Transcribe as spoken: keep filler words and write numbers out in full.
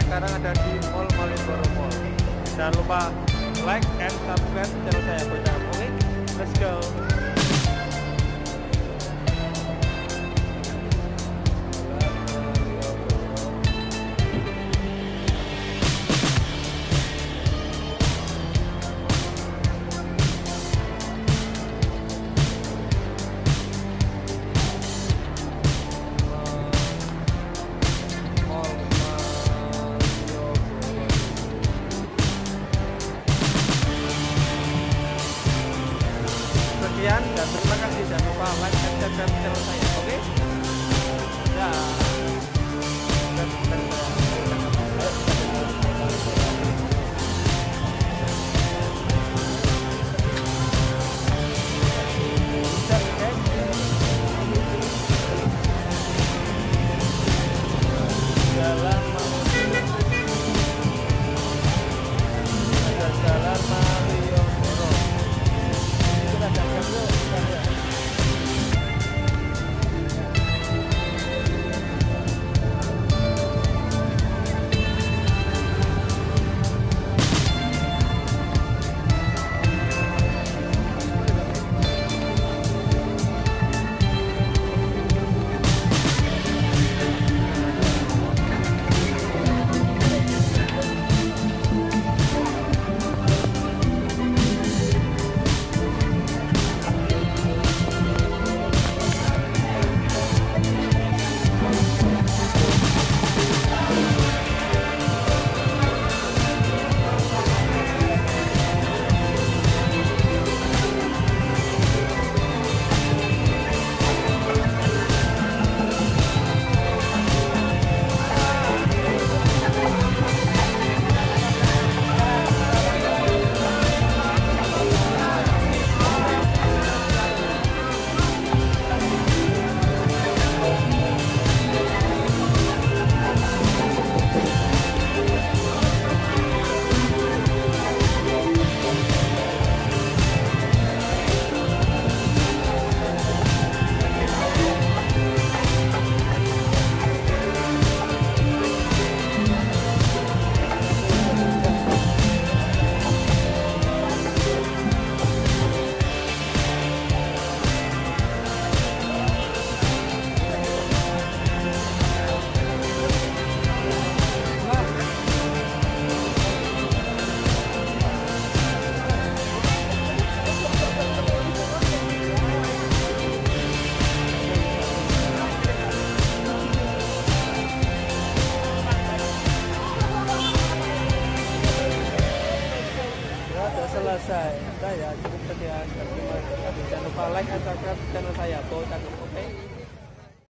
sekarang ada di Mall Malioboro Mall. Jangan lupa like and subscribe channel saya Bocah. Oke, let's go. Sekian dan terima kasih, jangan lupa like dan subscribe channel saya. Oke, ya. Dan, dan, jalan ada jalan Malioboro. Kita jalan dulu, ya. Selesai, udah ya, cukup sekian. Terima kasih. Jangan lupa like dan subscribe channel saya Bocah. Oke.